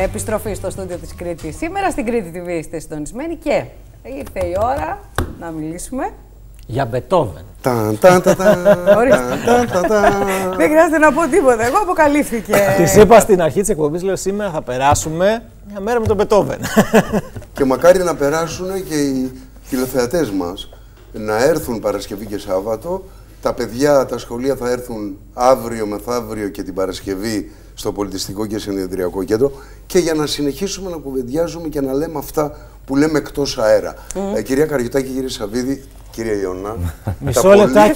Επιστροφή στο στούντιο της Κρήτης. Σήμερα στην Κρήτη TV είστε συντονισμένοι και ήρθε η ώρα να μιλήσουμε για Μπετόβεν. Δεν χρειάζεται να πω τίποτα. Εγώ αποκαλύφθηκε. Της είπα στην αρχή της εκπομπής, λέω σήμερα θα περάσουμε μια μέρα με τον Μπετόβεν. Και μακάρι να περάσουν και οι τηλεθεατές μας να έρθουν Παρασκευή και Σάββατο. Τα παιδιά, τα σχολεία θα έρθουν αύριο μεθαύριο και την Παρασκευή στο Πολιτιστικό και Συνεδριακό Κέντρο και για να συνεχίσουμε να κουβεντιάζουμε και να λέμε αυτά που λέμε εκτός αέρα. Κυρία Καριωτάκη, κύριε Σαββίδη, κύριε Ιωνά. Μισό λεπτάκι.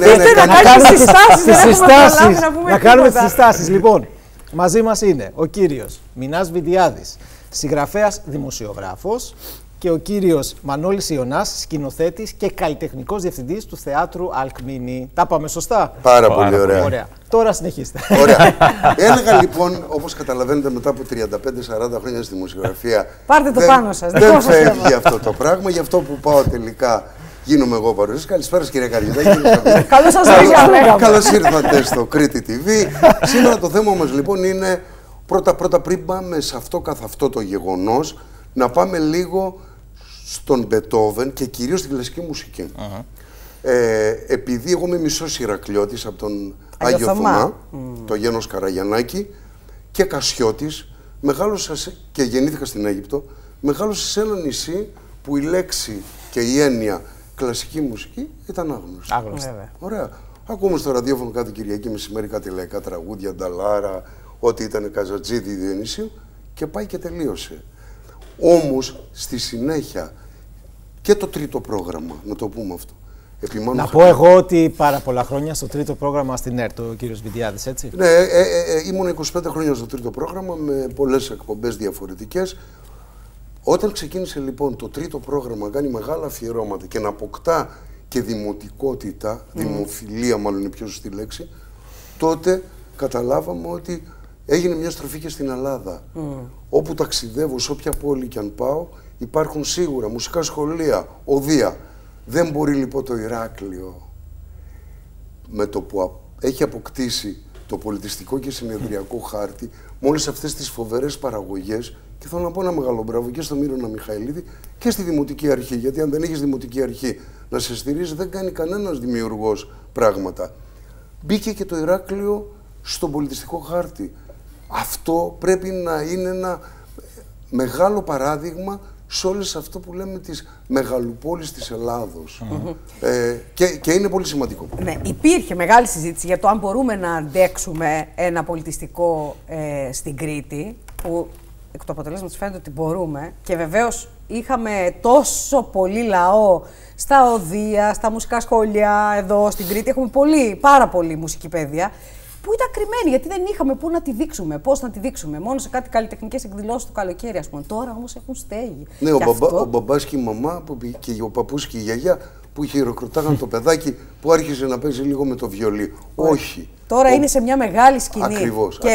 Να κάνουμε τις συστάσεις. Λοιπόν, μαζί μας είναι ο κύριος Μινάς Βιντιάδης, συγγραφέας δημοσιογράφος, και ο κύριος Μανώλης Ιωνάς, σκηνοθέτης και καλλιτεχνικός διευθυντής του Θεάτρου Αλκμίνη. Τα πάμε σωστά? Πάρα πολύ ωραία. Τώρα συνεχίστε. Ωραία. Έλεγα λοιπόν, όπως καταλαβαίνετε, μετά από 35-40 χρόνια στη δημοσιογραφία. Πάρτε το πάνω σας. Δεν φεύγει αυτό το πράγμα. Γι' αυτό που πάω τελικά γίνομαι εγώ παρουσιαστής. Καλησπέρα, κύριε Καριωτάκη. Καλώς σας βρήκαμε. Καλώς ήρθατε στο Κρήτη TV. Σήμερα το θέμα μας λοιπόν είναι πρώτα πριν πάμε σε αυτό καθ' αυτό το γεγονός, να πάμε λίγο στον Μπετόβεν και κυρίως στην κλασική μουσική. Επειδή εγώ είμαι μισός Ηρακλειώτης από τον Άγιο Θωμά, το Γένος Καραγιαννάκη και Κασιώτης, μεγάλωσα και γεννήθηκα στην Αίγυπτο, μεγάλωσα σε ένα νησί που η λέξη και η έννοια κλασική μουσική ήταν άγνωστη. Ωραία. Ακούμε στο ραδιόφωνο κάθε Κυριακή μεσημέρι κάτι λαϊκά τραγούδια, Νταλάρα, ό,τι ήταν Καζατζίδη, Διονύσιο, και πάει και τελείωσε. Όμως, στη συνέχεια, και το τρίτο πρόγραμμα, να το πούμε αυτό. Να πω εγώ ότι πάρα πολλά χρόνια στο τρίτο πρόγραμμα στην ΕΡΤ, ο κύριος Βιντιάδης, έτσι. Ναι, ήμουν 25 χρόνια στο τρίτο πρόγραμμα με πολλές εκπομπές διαφορετικές. Όταν ξεκίνησε λοιπόν το τρίτο πρόγραμμα να κάνει μεγάλα αφιερώματα και να αποκτά και δημοτικότητα, δημοφιλία μάλλον είναι πιο σωστή λέξη, τότε καταλάβαμε ότι έγινε μια στροφή και στην Ελλάδα. Όπου ταξιδεύω, σε όποια πόλη και αν πάω, υπάρχουν σίγουρα μουσικά σχολεία, οδεία. Δεν μπορεί λοιπόν το Ηράκλειο, με το που έχει αποκτήσει το πολιτιστικό και συνεδριακό χάρτη, με όλες αυτές τις φοβερές παραγωγές, και θέλω να πω ένα μεγάλο μπράβο και στον Μύρονα Μιχαηλίδη και στη Δημοτική Αρχή, γιατί αν δεν έχεις Δημοτική Αρχή να σε στηρίζει, δεν κάνει κανένας δημιουργός πράγματα. Μπήκε και το Ηράκλειο στον πολιτιστικό χάρτη. Αυτό πρέπει να είναι ένα μεγάλο παράδειγμα σε όλες αυτό που λέμε τις μεγαλοπόλεις της Ελλάδος. Και είναι πολύ σημαντικό. Ναι, υπήρχε μεγάλη συζήτηση για το αν μπορούμε να αντέξουμε ένα πολιτιστικό στην Κρήτη, που εκ του αποτελέσματος φαίνεται ότι μπορούμε, και βεβαίως είχαμε τόσο πολύ λαό στα οδεία, στα μουσικά σχολεία εδώ στην Κρήτη, έχουμε πάρα πολύ μουσική παιδεία, που ήταν κρυμμένη, γιατί δεν είχαμε πού να τη δείξουμε, πώς να τη δείξουμε. Μόνο σε κάτι καλλιτεχνικές εκδηλώσεις του καλοκαίρι, ας πούμε. Τώρα όμως έχουν στέγη. Ναι, ο μπαμπάς και η μαμά, και ο παππούς και η γιαγιά, που χειροκροτάγαν το παιδάκι που άρχισε να παίζει λίγο με το βιολί. Όχι. Τώρα είναι σε μια μεγάλη σκηνή. Ακριβώς. Και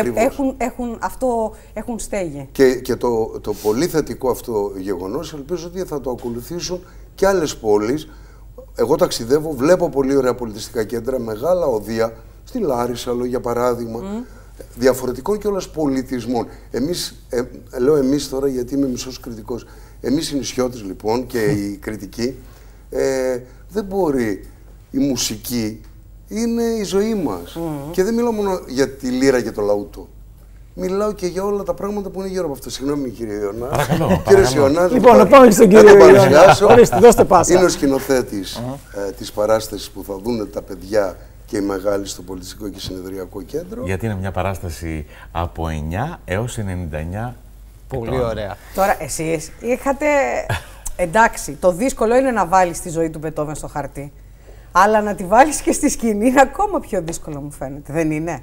έχουν στέγη. Και το πολύ θετικό αυτό γεγονός, ελπίζω ότι θα το ακολουθήσουν και άλλες πόλεις. Εγώ ταξιδεύω, βλέπω πολύ ωραία πολιτιστικά κέντρα, μεγάλα οδεία. Στη Λάρισα, για παράδειγμα, διαφορετικών και όλας πολιτισμών. Λέω εμείς τώρα γιατί είμαι μισός κριτικός. Εμείς οι νησιώτες λοιπόν και οι κριτικοί, δεν μπορεί, η μουσική είναι η ζωή μας. Και δεν μιλάω μόνο για τη λύρα και το λαούτο. Μιλάω και για όλα τα πράγματα που είναι γύρω από αυτό. Συγγνώμη, κύριε Ιωνά. Κύριε Ιωνά, λοιπόν, να πάμε στον κύριο Ιωνά. Δώστε πάσα. Είναι ο σκηνοθέτης της παράστασης που θα δουν τα παιδιά και οι μεγάλοι στο Πολιτιστικό και Συνεδριακό Κέντρο. Γιατί είναι μια παράσταση από 9 έως 99. Πολύ ωραία. Τώρα, εσείς είχατε... Εντάξει, το δύσκολο είναι να βάλεις τη ζωή του Μπετόβεν στο χαρτί. Αλλά να τη βάλεις και στη σκηνή είναι ακόμα πιο δύσκολο, μου φαίνεται. Δεν είναι?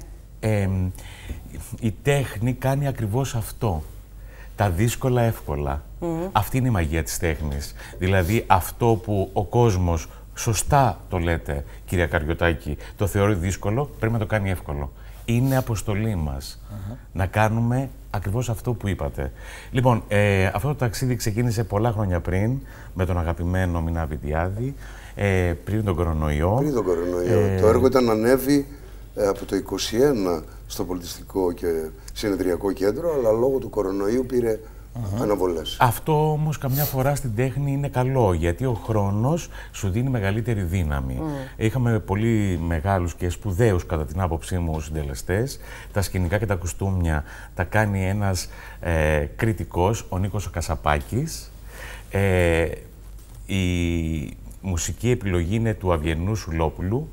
Η τέχνη κάνει ακριβώς αυτό. Τα δύσκολα εύκολα. Αυτή είναι η μαγεία της τέχνης. Δηλαδή αυτό που ο κόσμος, σωστά το λέτε, κυρία Καριωτάκη, το θεωρεί δύσκολο, πρέπει να το κάνει εύκολο. Είναι αποστολή μας να κάνουμε ακριβώς αυτό που είπατε. Λοιπόν, αυτό το ταξίδι ξεκίνησε πολλά χρόνια πριν, με τον αγαπημένο Μινά Βιντιάδη, πριν τον κορονοϊό. Πριν τον κορονοϊό. Το έργο ήταν Ανέβη, από το 21 στο Πολιτιστικό και Συνεδριακό Κέντρο, αλλά λόγω του κορονοϊού πήρε αναβολές. Αυτό όμως καμιά φορά στην τέχνη είναι καλό, γιατί ο χρόνος σου δίνει μεγαλύτερη δύναμη. Είχαμε πολύ μεγάλους και σπουδαίους, κατά την άποψή μου, συντελεστές. Τα σκηνικά και τα κουστούμια τα κάνει ένας κριτικός, ο Νίκος ο Κασαπάκης. Η μουσική επιλογή είναι του Αυγενού Σουλόπουλου.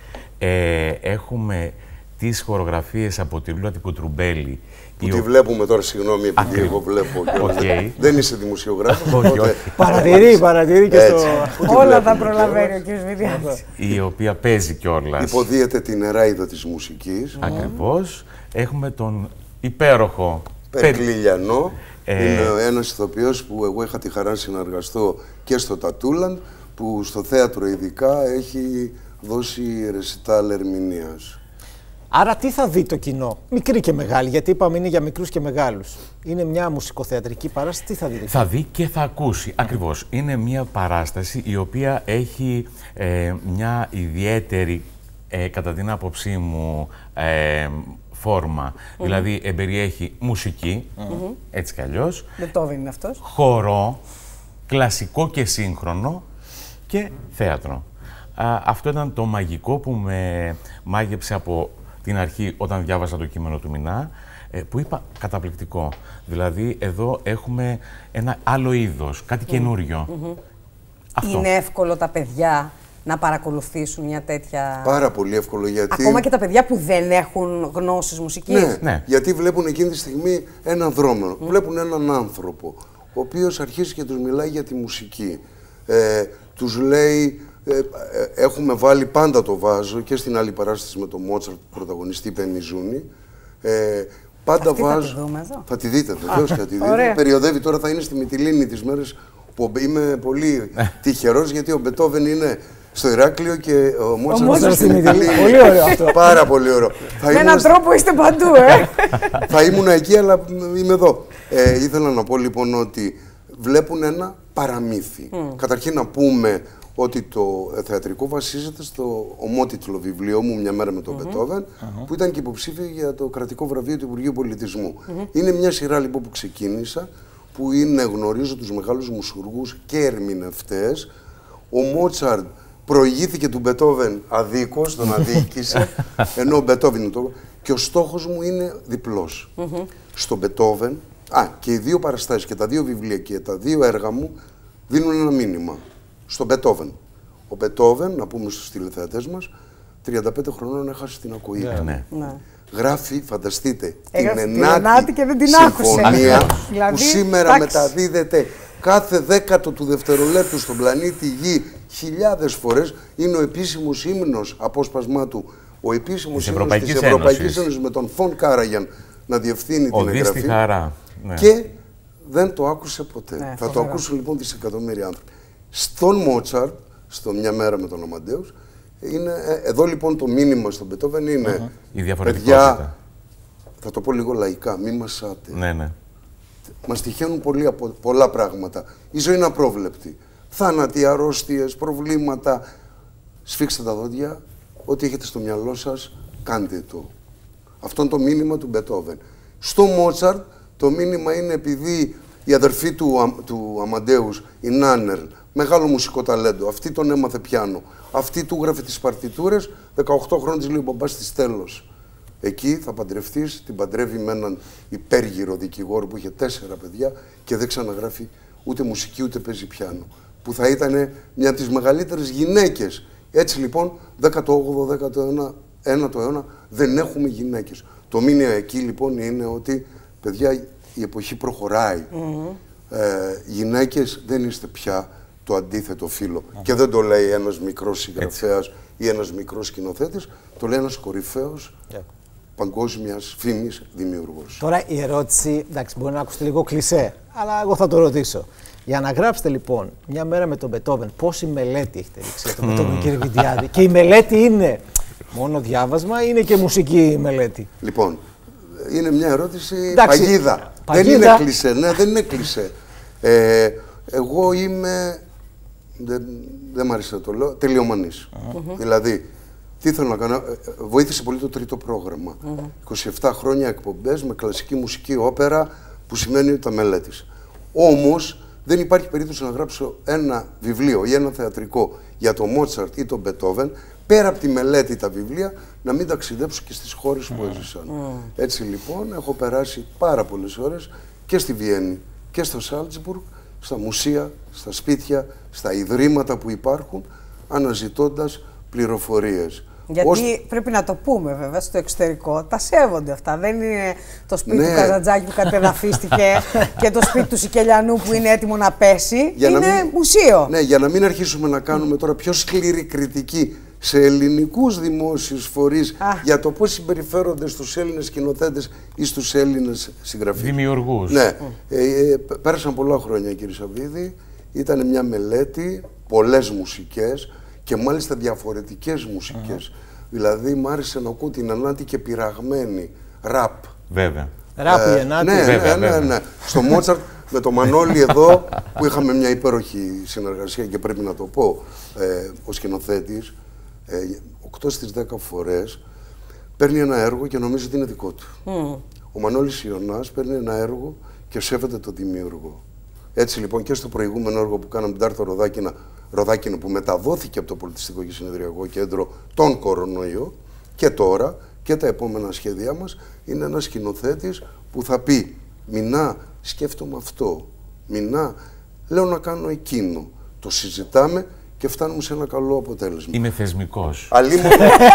Έχουμε τις χορογραφίες από τη Λούλα την Κουτρουμπέλη. Που τη βλέπουμε τώρα, συγγνώμη, επειδή εγώ βλέπω. Δεν είσαι δημοσιογράφος. Παρατηρεί και στο... Όλα τα προλαβαίνει ο κ. Βιδιάδης. Η οποία παίζει κιόλας. Υποδίεται την εράιδα της μουσικής. Ακριβώς. Έχουμε τον υπέροχο Περικληλιανό. Είναι ένας ηθοποιός που εγώ είχα τη χαρά να συνεργαστώ και στο Τατούλαντ, που στο θέατρο ειδικά έχει δώσει ρεσιτάλ ερμηνείας. Άρα τι θα δει το κοινό, μικρή και μεγάλη, γιατί είπαμε είναι για μικρούς και μεγάλους. Είναι μια μουσικοθεατρική παράσταση, τι θα δει? Θα δει και θα ακούσει, ακριβώς. Είναι μια παράσταση η οποία έχει μια ιδιαίτερη, κατά την άποψή μου, φόρμα. Δηλαδή, εμπεριέχει μουσική, έτσι κι αλλιώς. Μπετόβεν είναι αυτός. Χορό, κλασικό και σύγχρονο και θέατρο. Αυτό ήταν το μαγικό που με μάγεψε από την αρχή όταν διάβασα το κείμενο του Μινά, που είπα καταπληκτικό. Δηλαδή, εδώ έχουμε ένα άλλο είδος, κάτι καινούριο. Αυτό. Είναι εύκολο τα παιδιά να παρακολουθήσουν μια τέτοια... Πάρα πολύ εύκολο, γιατί... Ακόμα και τα παιδιά που δεν έχουν γνώσεις μουσικής. Ναι, γιατί βλέπουν εκείνη τη στιγμή έναν δρόμο. Βλέπουν έναν άνθρωπο, ο οποίος αρχίζει και τους μιλάει για τη μουσική. Τους λέει... έχουμε βάλει, πάντα το βάζω και στην άλλη παράσταση με τον Μότσαρτ, πρωταγωνιστή Πενιζούνη. Πάντα αυτή βάζω. Θα τη δούμε εδώ. Θα τη δείτε, βεβαίως θα τη δείτε. Περιοδεύει τώρα, θα είναι στη Μυτιλήνη τις μέρες που είμαι πολύ τυχερός, γιατί ο Μπετόβεν είναι στο Ηράκλειο και ο Μότσαρτ στη Μυτιλήνη. Πολύ ωραίο αυτό. Πάρα πολύ ωραίο. Με έναν τρόπο είστε παντού, Θα ήμουν εκεί, αλλά είμαι εδώ. Ήθελα να πω λοιπόν ότι βλέπουν ένα παραμύθι. Καταρχήν να πούμε ότι το θεατρικό βασίζεται στο ομότιτλο βιβλίο μου «Μια μέρα με τον Μπετόβεν», που ήταν και υποψήφιο για το κρατικό βραβείο του Υπουργείου Πολιτισμού. Είναι μια σειρά λοιπόν που ξεκίνησα, που γνωρίζω τους μεγάλους μουσουργούς και ερμηνευτές. Ο Μότσαρτ προηγήθηκε του Μπετόβεν αδίκως, τον αδίκησε, ενώ ο Μπετόβεν είναι το... Και ο στόχος μου είναι διπλός. Στο Μπετόβεν, και οι δύο παραστάσεις και τα δύο βιβλία και τα δύο έργα μου δίνουν ένα μήνυμα. Στον Μπετόβεν. Ο Μπετόβεν, να πούμε στους τηλεθεατές μας, 35 χρονών έχασε την ακοή του. Ναι. Γράφει, φανταστείτε, Έγραφε την ενάτη και δεν την συμφωνία άκουσε. που σήμερα μεταδίδεται κάθε δέκατο του δευτερολέπτου στον πλανήτη Γη χιλιάδες φορές. Είναι ο επίσημος ύμνος, απόσπασμά του, ο επίσημος ύμνος της Ευρωπαϊκής Ένωσης, με τον Φον Κάραγιαν να διευθύνει την εγγραφή. Χαρά. Ναι. Και δεν το άκουσε ποτέ. Θα το ακούσουν λοιπόν δισεκατομμύρια άνθρωποι. Στον Μότσαρτ, στο «Μια μέρα με τον Αμαντέους», εδώ λοιπόν το μήνυμα στον Μπετόβεν είναι η διαφορετικότητα. Παιδιά, θα το πω λίγο λαϊκά, μη μασάτε. Ναι. Μας τυχαίνουν πολλά πράγματα. Η ζωή είναι απρόβλεπτη. Θάνατοι, αρρώστιες, προβλήματα. Σφίξτε τα δόντια, ό,τι έχετε στο μυαλό σας, κάντε το. Αυτό είναι το μήνυμα του Μπετόβεν. Στο Μότσαρτ το μήνυμα είναι, επειδή η αδερφή του Αμαντέους, η Νάνερ, μεγάλο μουσικό ταλέντο, αυτή τον έμαθε πιάνο. Αυτή του γράφε τις παρτιτούρες, 18 χρόνια της λέει ο μπαμπάς της τέλος. Εκεί θα παντρευτείς, την παντρεύει με έναν υπέργυρο δικηγόρο που είχε 4 παιδιά και δεν ξαναγράφει ούτε μουσική ούτε παίζει πιάνο. Που θα ήταν μια από τις μεγαλύτερες γυναίκες. Έτσι λοιπόν, 18ο, 19ο αιώνα δεν έχουμε γυναίκες. Το μήνυμα εκεί λοιπόν είναι ότι, παιδιά, η εποχή προχωράει. Γυναίκες δεν είστε πια το αντίθετο φύλο. Και δεν το λέει ένας μικρός συγγραφέας ή ένας μικρός σκηνοθέτης, το λέει ένας κορυφαίος παγκόσμιας φήμης δημιουργός. Τώρα η ερώτηση, εντάξει, μπορεί να ακουστεί λίγο κλισέ, αλλά εγώ θα το ρωτήσω. Για να γράψετε λοιπόν «Μια μέρα με τον Μπετόβεν», πόση μελέτη έχετε ρίξει για τον Μπετόβεν, κύριε Βιντιάδη? Και η μελέτη είναι μόνο διάβασμα ή είναι και μουσική μελέτη? Λοιπόν, είναι μια ερώτηση παγίδα. Δεν είναι κλισέ, ναι, δεν είναι κλισέ. Εγώ είμαι, δεν μ' αρέσει να το λέω, τελειομανής. Δηλαδή, Τι θέλω να κάνω. Βοήθησε πολύ το τρίτο πρόγραμμα. 27 χρόνια εκπομπές με κλασική μουσική όπερα, που σημαίνει ότι τα μελέτησα. Όμως δεν υπάρχει περίπτωση να γράψω ένα βιβλίο ή ένα θεατρικό για τον Μότσαρτ ή τον Μπετόβεν, πέρα από τη μελέτη τα βιβλία, να μην ταξιδέψω και στις χώρες που έζησαν. Έτσι λοιπόν έχω περάσει πάρα πολλές ώρες και στη Βιέννη και στο Σάλτσμπουργκ, στα μουσεία, στα σπίτια, στα ιδρύματα που υπάρχουν, αναζητώντας πληροφορίες. Γιατί πρέπει να το πούμε βέβαια, στο εξωτερικό τα σέβονται αυτά. Δεν είναι το σπίτι του Καζαντζάκη που κατεδαφίστηκε και το σπίτι του Σικελιανού που είναι έτοιμο να πέσει. Είναι μουσείο. Ναι, για να μην αρχίσουμε να κάνουμε τώρα πιο σκληρή κριτική σε ελληνικούς δημόσιους φορείς για το πώς συμπεριφέρονται στους Έλληνες σκηνοθέτες ή στους Έλληνες συγγραφείς. Δημιουργούς. Ναι. Πέρασαν πολλά χρόνια, κύριε Σαββίδη. Ήταν μια μελέτη, πολλές μουσικές και μάλιστα διαφορετικές μουσικές. Δηλαδή, μ' άρεσε να ακούω την Ανάτη και πειραγμένη, ραπ. Βέβαια. Ραπ η Ανάτη. Ναι. Στο Μότσαρτ, με το Μανώλη εδώ, που είχαμε μια υπέροχη συνεργασία και πρέπει να το πω, ο σκηνοθέτης, 8 στις 10 φορές παίρνει ένα έργο και νομίζει ότι είναι δικό του. Ο Μανώλης Ιωνάς παίρνει ένα έργο και σέβεται τον δημιούργο. Έτσι λοιπόν και στο προηγούμενο έργο που κάναμε, την Τάρτο Ροδάκινο, που μεταδόθηκε από το Πολιτιστικό και Συνεδριακό Κέντρο τον κορονοϊό, και τώρα και τα επόμενα σχέδιά μας, είναι ένας σκηνοθέτης που θα πει «Μινά, σκέφτομαι αυτό, Μινά, λέω να κάνω εκείνο». Το συζητάμε και φτάνουμε σε ένα καλό αποτέλεσμα. Είμαι θεσμικός. Αλίμονο.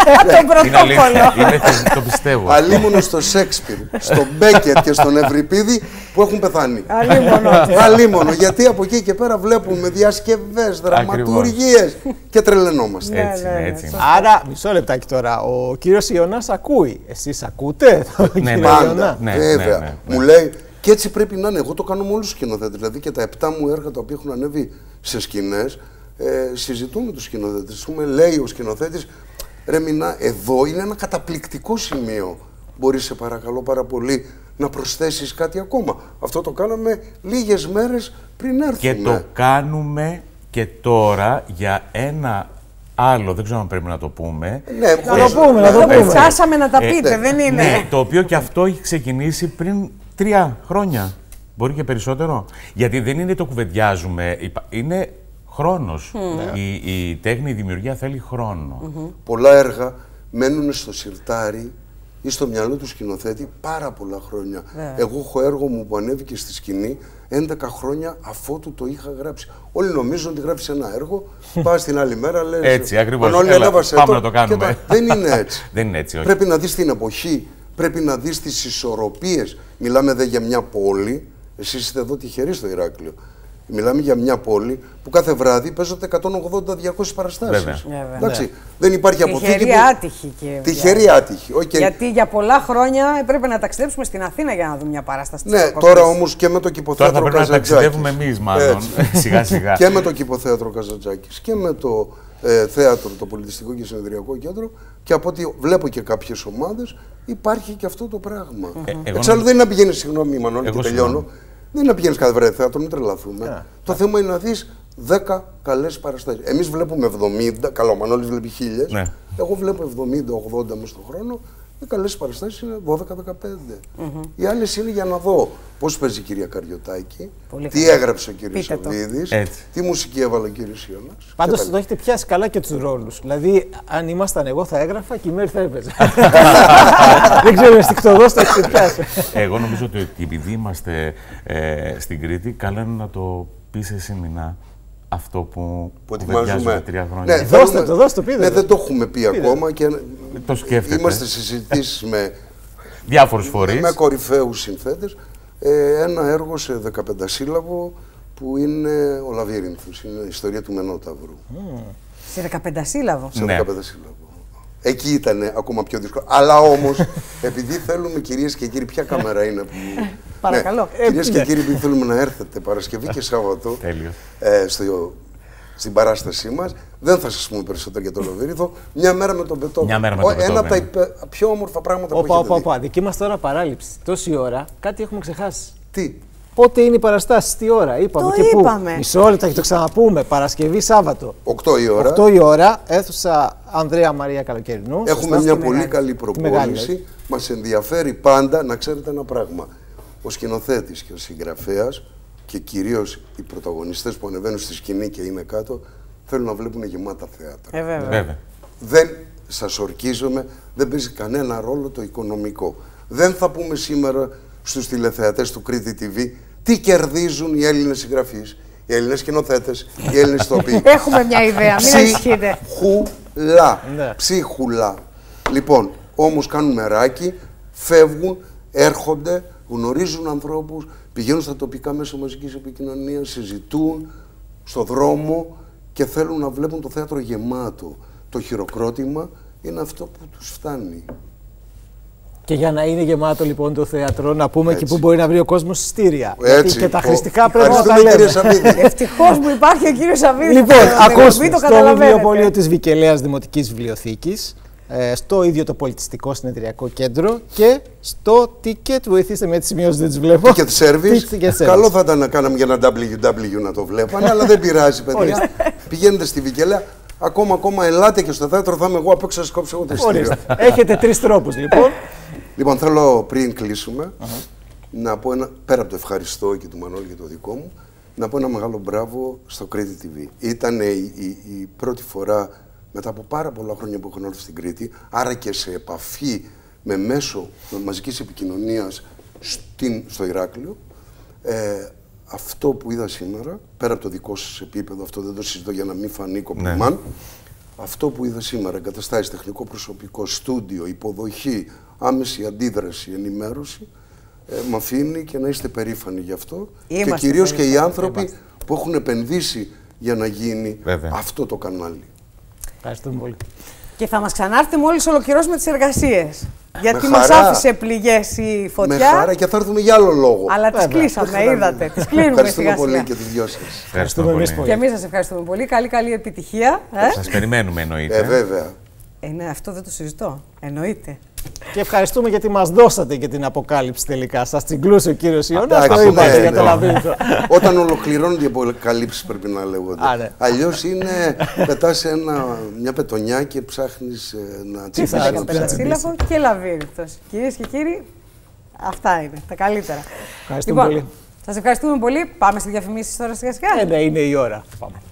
Το πιστεύω. Αλίμονο στο Σέξπιρ, στον Μπέκετ και στον Ευρυπίδη που έχουν πεθάνει. Αλίμονο. Γιατί από εκεί και πέρα βλέπουμε διασκευές, δραματουργίες και τρελαινόμαστε. Έτσι. Άρα, μισό λεπτάκι τώρα. Ο κύριος Ιωνάς ακούει. Εσείς ακούτε? Πάντα. Βέβαια. Μου λέει, και έτσι πρέπει να είναι. Εγώ το κάνω με όλους τους σκηνοθέτες. Δηλαδή και τα 7 μου έργα τα οποία έχουν ανέβει σε σκηνές. Συζητούμε τους σκηνοθέτες. Λέει ο σκηνοθέτης, ρε Μινά, εδώ είναι ένα καταπληκτικό σημείο. Μπορείς, σε παρακαλώ πάρα πολύ, να προσθέσεις κάτι ακόμα. Αυτό το κάναμε λίγες μέρες πριν έρθουμε. Και το κάνουμε και τώρα για ένα άλλο, δεν ξέρω αν πρέπει να το πούμε. Ναι, να το πούμε. Ψάσαμε να τα πείτε, δεν είναι. Ναι, το οποίο και αυτό έχει ξεκινήσει πριν 3 χρόνια. Μπορεί και περισσότερο. Γιατί δεν είναι το κουβεντιάζουμε, είναι χρόνος. Η τέχνη, η δημιουργία θέλει χρόνο. Πολλά έργα μένουν στο σιρτάρι ή στο μυαλό του σκηνοθέτη πάρα πολλά χρόνια. Εγώ έχω έργο μου που ανέβηκε στη σκηνή 11 χρόνια αφότου το είχα γράψει. Όλοι νομίζουν ότι γράψει ένα έργο, πας την άλλη μέρα, λες. Έτσι, ακριβώς. Πάμε να το κάνουμε. Δεν είναι έτσι. Δεν είναι έτσι, όχι. Πρέπει να δεις την εποχή, πρέπει να δεις τις ισορροπίες. Μιλάμε εδώ για μια πόλη, εσείς είστε εδώ τυχεροί στο Ηράκλειο. Μιλάμε για μια πόλη που κάθε βράδυ παίζονται 180-200 παραστάσεις. Εντάξει, δεν υπάρχει αποθήκη. Τυχερή άτυχη, κύριε. Τυχερή άτυχη. Γιατί για πολλά χρόνια έπρεπε να ταξιδέψουμε στην Αθήνα για να δούμε μια παράσταση. Ναι, τώρα όμως και με το Κηποθέατρο Καζαντζάκης. Τώρα θα πρέπει να ταξιδεύουμε εμείς, μάλλον. Σιγά-σιγά. Και με το Κηποθέατρο Καζαντζάκης και με το θέατρο, το Πολιτιστικό και Συνεδριακό Κέντρο, και από ό,τι βλέπω και κάποιες ομάδες, υπάρχει και αυτό το πράγμα. Εξάλλου δεν είναι να πηγαίνεις, συγγνώμη Μανώλη, και τελειώνω. Δεν είναι να πηγαίνεις κάθε βράδυ θέατρο, μην τρελαθούμε. Το θέμα είναι να δεις 10 καλές παραστάσεις. Εμείς βλέπουμε 70, καλά ο Μανώλης βλέπει 1000, ναι. Εγώ βλέπω 70-80 μες στον χρόνο. Οι καλές παραστάσεις είναι 12-15. Οι άλλες είναι για να δω πώς παίζει η κυρία Καριωτάκη, τι έγραψε ο κύριος Σαββίδης, τι μουσική έβαλε ο κύριος Ιωνάς. Πάντως το έχετε πιάσει καλά και τους ρόλους. Δηλαδή, αν ήμασταν εγώ θα έγραφα και η Μέρη θα έπαιζε. Δεν ξέρω, ενστικτωδώς το έχετε πιάσει. Εγώ νομίζω ότι επειδή είμαστε στην Κρήτη, καλά είναι να το πεις εσύ, Μινά. Αυτό που ετοιμάζουμε 3 χρόνια. Ναι, δώστε το, πείτε. Ναι, δεν το έχουμε πει ακόμα και το σκέφτεται. Είμαστε σε συζητήσεις με διάφορους φορείς. Με κορυφαίους συνθέτες. Ένα έργο σε 15 σύλλαβο που είναι ο Λαβύρινθος, είναι η ιστορία του Μενόταυρου. Σε 15 σύλλαβο. Σε 15 σύλλαβο. Εκεί ήταν ακόμα πιο δύσκολο. Αλλά όμως, επειδή θέλουμε, κυρίες και κύριοι, ποια κάμερα είναι που... Παρακαλώ. Ναι, κυρίες και κύριοι, επειδή θέλουμε να έρθετε Παρασκευή και Σάββατο στην παράστασή μας, δεν θα σας πούμε περισσότερο για τον Λαβύρινθο. Μια μέρα με τον Μπετόβεν. Ένα από τα πιο όμορφα πράγματα που έχετε δει. Δική μας τώρα παράληψη. Τόση ώρα κάτι έχουμε ξεχάσει. Τι? Πότε είναι οι παραστάσεις, τι ώρα, είπαμε Το και είπαμε. πού. Μισό λεπτό και το ξαναπούμε. Παρασκευή, Σάββατο. 8 η ώρα. 8 η ώρα, αίθουσα Ανδρέα Μαρία Καλοκαιρινού. Έχουμε μια πολύ καλή προπόνηση. Μας ενδιαφέρει πάντα να ξέρετε ένα πράγμα. Ο σκηνοθέτης και ο συγγραφέας και κυρίως οι πρωταγωνιστές που ανεβαίνουν στη σκηνή και είναι κάτω θέλουν να βλέπουν γεμάτα θέατρα. Βέβαια. Δεν σας ορκίζομαι, δεν παίζει κανένα ρόλο το οικονομικό. Δεν θα πούμε σήμερα στους τηλεθεατές του Κρήτη TV τι κερδίζουν οι Έλληνες συγγραφείς, οι Έλληνες σκηνοθέτες, οι Έλληνες ηθοποιοί. Έχουμε μια ιδέα, μην ανησυχείτε. Ψίχουλα. Ψίχουλα. Λοιπόν, όμως κάνουν μεράκι, φεύγουν, έρχονται, γνωρίζουν ανθρώπους, πηγαίνουν στα τοπικά μέσα μαζικής επικοινωνίας, συζητούν στο δρόμο και θέλουν να βλέπουν το θέατρο γεμάτο. Το χειροκρότημα είναι αυτό που τους φτάνει. Και για να είναι γεμάτο λοιπόν το θέατρο, να πούμε Έτσι. και πού μπορεί να βρει ο κόσμος εισιτήρια. Έτσι. Γιατί και τα χρηστικά πρέπει να τα Ευχαριστούμε, κύριε λέμε. Σαββίδη. Ευτυχώς που υπάρχει ο κύριος Σαββίδης. Λοιπόν, ακούστε, το στο καταλαβαίνετε. βιβλιοπωλείο της Βικελαίας Δημοτικής Βιβλιοθήκης, στο ίδιο το πολιτιστικό συνεδριακό κέντρο και στο ticket, βοηθήστε με τις σημειώσεις, δεν τις βλέπω. Ticket service. Καλό θα ήταν να κάναμε για ένα WW να το βλέπανε, αλλά δεν πειράζει, παιδιά. Πηγαίνετε στη Βικελαία. Ακόμα ελάτε και στο θέατρο, θα είμαι εγώ απ' έξω, σας κόψω εγώ το εισιτήριο. Έχετε 3 τρόπους λοιπόν. Λοιπόν, θέλω πριν κλείσουμε να πω ένα, πέρα από το ευχαριστώ και του Μανώλη και το δικό μου, να πω ένα μεγάλο μπράβο στο Κρήτη TV. Ήταν η πρώτη φορά μετά από πάρα πολλά χρόνια που έχω έρθει στην Κρήτη, άρα και σε επαφή με μέσο μαζικής επικοινωνίας στο Ηράκλειο. Αυτό που είδα σήμερα, πέρα από το δικό σας επίπεδο, αυτό δεν το συζητώ για να μην φανεί κομπλιμάν, αυτό που είδα σήμερα, εγκαταστάσεις, τεχνικό προσωπικό, στούντιο, υποδοχή, άμεση αντίδραση, ενημέρωση, μ' αφήνει και να είστε περήφανοι γι' αυτό. Και κυρίως και οι άνθρωποι που έχουν επενδύσει για να γίνει αυτό το κανάλι. Ευχαριστούμε πολύ. Και θα μας ξανάρθετε μόλις ολοκληρώσουμε τις εργασίες. Γιατί Με μας χαρά. άφησε πληγές η φωτιά. Με χαρά και θα έρθουμε για άλλο λόγο. Αλλά τις κλείσαμε, είδατε. Τις κλείνουμε Ευχαριστούμε σιγά-σιγά. πολύ και τις δυο σας. Ευχαριστούμε πολύ. Και εμείς σας ευχαριστούμε πολύ. Καλή επιτυχία. Σας περιμένουμε, εννοείται. Βέβαια. Ναι, αυτό δεν το συζητώ. Εννοείται. Και ευχαριστούμε γιατί μας δώσατε και την αποκάλυψη τελικά. Σας τσιγκλούσε ο κύριος Ιωνάς, το Εντάξει, είπατε ναι, για το ναι. λαβύρινθο. Όταν ολοκληρώνονται οι αποκαλύψεις πρέπει να λέγονται. Ναι. Αλλιώς είναι πετάς μια πετονιά και ψάχνεις να τσίμπεις. θα Πεντασύλλαβο και λαβύρινθος. Κυρίες και κύριοι, αυτά είναι τα καλύτερα. Ευχαριστούμε πολύ. Σας ευχαριστούμε πολύ. Πάμε στη διαφημίσεις τώρα σιγά σιγά. Ναι, είναι η ώρα. Πάμε.